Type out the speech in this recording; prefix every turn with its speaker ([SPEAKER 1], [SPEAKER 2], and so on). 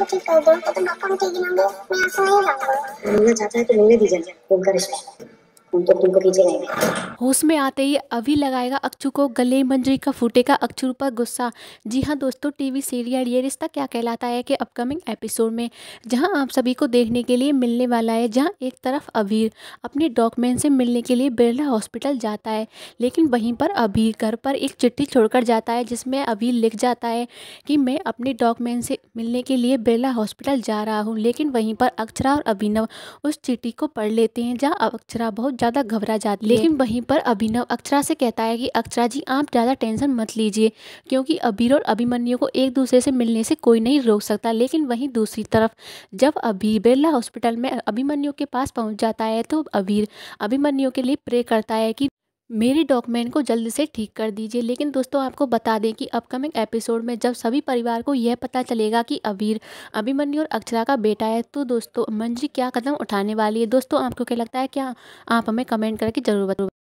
[SPEAKER 1] ठीक कर दो तो तुम पापा को ठीक गिनाओगे, मैं आंसू नहीं लाऊंगा। मुन्ना चाहता है कि मिलने दीजिए उनका रिश्ता, तुम तो तुमको खींचेगा।
[SPEAKER 2] होश में आते ही अभी लगाएगा अक्षु को गले, मंजरी का फूटेगा अक्षु पर गुस्सा। जी हाँ दोस्तों, टीवी सीरियल ये रिश्ता क्या कहलाता है के अपकमिंग एपिसोड में जहां आप सभी को देखने के लिए मिलने वाला है, जहां एक तरफ अभीर अपने डॉक्यूमेंट से मिलने के लिए बिरला हॉस्पिटल जाता है, लेकिन वहीं पर अभीर घर पर एक चिट्ठी छोड़कर जाता है जिसमें अभीर लिख जाता है कि मैं अपने डॉक्यूमेंट से मिलने के लिए बिरला हॉस्पिटल जा रहा हूँ। लेकिन वहीं पर अक्षरा और अभिनव उस चिट्ठी को पढ़ लेते हैं, जहाँ अक्षरा बहुत ज़्यादा घबरा जाती है। लेकिन वहीं पर अभिनव अक्षरा से कहता है कि अक्षरा जी आप ज़्यादा टेंशन मत लीजिए, क्योंकि अबीर और अभिमन्यु को एक दूसरे से मिलने से कोई नहीं रोक सकता। लेकिन वहीं दूसरी तरफ जब अबीर बिरला हॉस्पिटल में अभिमन्यु के पास पहुंच जाता है तो अबीर अभिमन्यु के लिए प्रे करता है कि मेरे डॉक्यूमेंट को जल्द से ठीक कर दीजिए। लेकिन दोस्तों आपको बता दें कि अपकमिंग एपिसोड में जब सभी परिवार को यह पता चलेगा कि अबीर अभिमन्यु और अक्षरा का बेटा है, तो दोस्तों मंजरी क्या कदम उठाने वाली है। दोस्तों आपको क्या लगता है, क्या आप हमें कमेंट करके जरूर बताओ।